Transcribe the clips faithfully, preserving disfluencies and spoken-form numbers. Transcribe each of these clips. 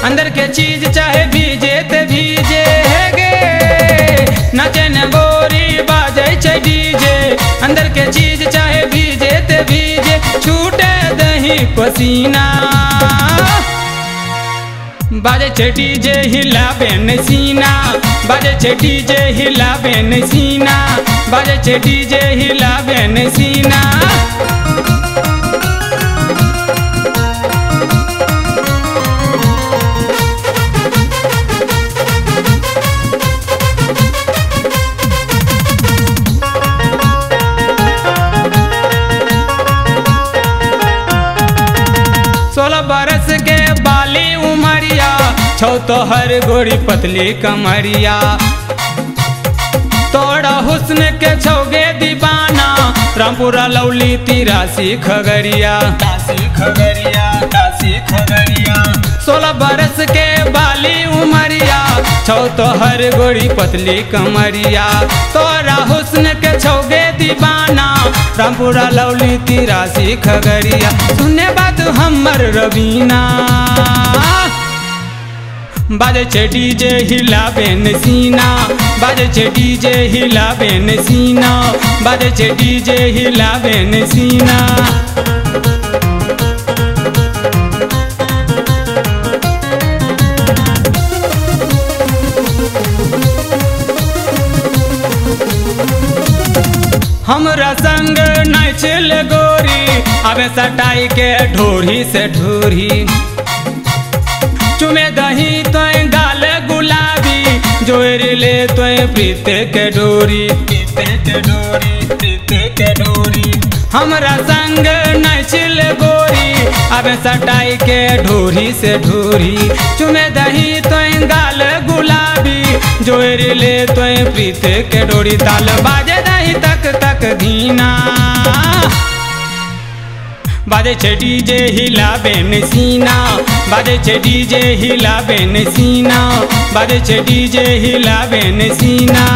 अंदर के चीज चाहे भीजे ते भीजे गे नाचे न गोरी बाजे छै डीजे अंदर के चीज चाहे भीजे ते भीजे छूटे दही पसीना बाजे छै डीजे हिलाबे न सीना बाजे छै डीजे हिलाबे न सीना बाजे छै डीजे हिलाबे न सीना सोलह बरस के बाली उमरिया छौ तो हर गोरी पतली कमरिया तोड़ा हुस्न के छौगे दीवाना रामपुरा लौली तिरासी खगड़िया खगड़िया खगड़िया सोलह बरस के बाली उमरिया छौ तो हर गोरी पतली कमरिया तोरा हुस्न के छौगे दीवाना रामपुरा लौली तिरासी खगड़िया सुने बात हमर रवीना बाजे छै डीजे हिलाबे न सीना बाजे छै डीजे हिलाबे न सीना बाजे छै डीजे हिलाबे न सीना हमरा संग नाचल गोरी अबे सटाई के ढोरी से ढोरी चुमे दही तोय गाल गुलाबी जोर ले तोय प्रीत के डोरी प्रीत के डोरी प्रीत के डोरी हमरा संग नाचल गोरी अबे सटाई के ढोरी से ढोरी चुमे दही तोय गाल गुलाबी जोर ले तोय प्रीत के डोरी ताल बाजे दही तक तक धीना बाजे छै डीजे हिलाबे न सीना बाजे छै डीजे हिलाबे न सीना बाजे छै डीजे हिलाबे न सीना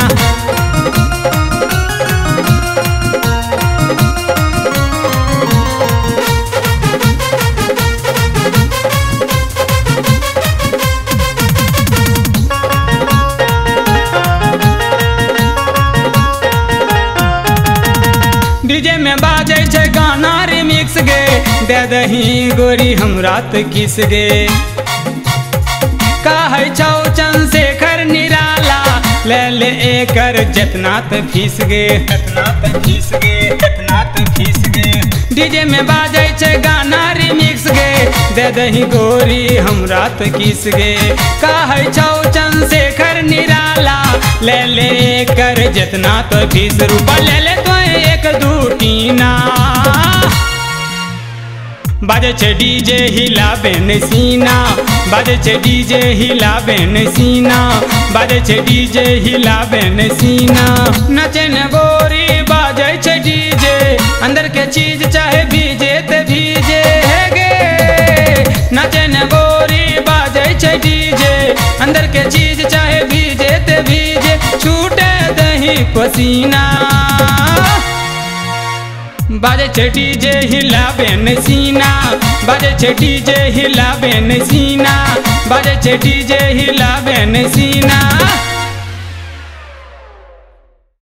डीजे में बाजे छै गाना रिमिक्स गे दे दही गोरी हमरा त किस गे कहै छौ चंद्रशेखर निराला ले ले एकर जितना त फीस गे जितना त फीस गे जितना त फीस गे डीजे में बाजे छै गाना रिमिक्स गे दे दही गोरी हमरा त किस गे कहै छौ चंद्रशेखर निराला ले ले एकर जितना त फीस रूपा ले ले तो एक दू टीना बाजे छै डीजे हिलाबे न सीना बाजे छै डीजे हिलाबे न सीना बाजे छै डीजे हिलाबे न सीना नाचे न गोरी बाजे छै डीजे अंदर के चीज चाहे भीजे ते भीजे गे नाचे न गोरी बाजे छै डीजे अंदर के चीज चाहे भीजे ते भीजे छूटे दही पसीना बाजे छै डीजे हिलाबे न सीना बाजे छै डीजे हिलाबे न सीना बाजे छै डीजे हिलाबे न सीना।